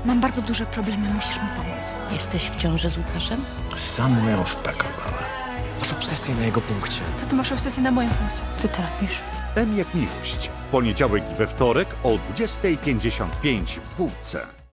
Mam bardzo duże problemy, musisz mi pomóc. Jesteś w ciąży z Łukaszem? Sam ją wpakowała. Masz obsesję na jego punkcie. To ty masz obsesję na moim punkcie. Co ty robisz? M jak miłość. W poniedziałek i we wtorek o 20:55 w Dwójce.